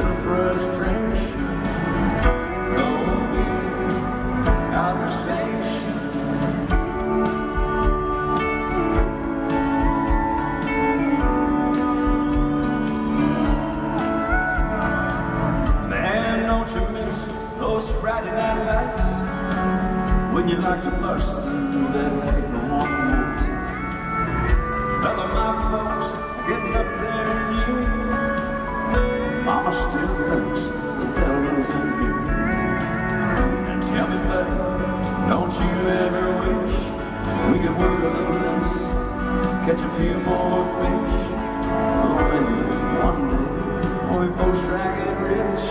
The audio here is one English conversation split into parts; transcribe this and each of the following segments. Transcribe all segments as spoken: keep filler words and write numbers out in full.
little frustration, cold conversation. Man, don't you miss those Friday night lights when you like to bust through that paper one more time? Other my folks getting up there in you. Mama still thinks the devil is in you. And tell me, buddy, don't you ever wish we could work a little less, catch a few more fish? Oh, maybe one day when we both strike it rich.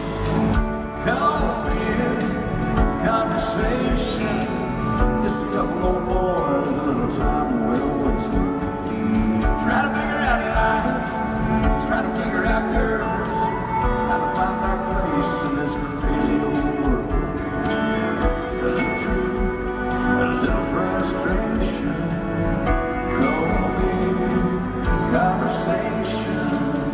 Come in, conversation, just a couple old boys, a little time well wasted. Try to figure out life, try to figure out girls, try to find our place in this crazy old world. A little truth, a little frustration, cold conversation.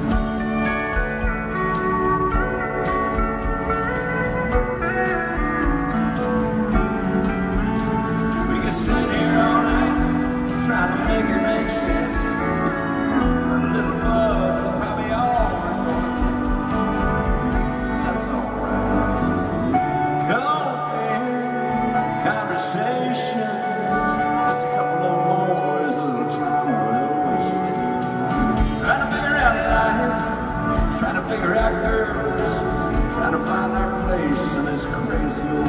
We can sit here all night, try to make it make sense. Conversation, just a couple of boys, a little time well wasted. Trying to figure out life, trying to figure out girls, trying to find our place in this crazy old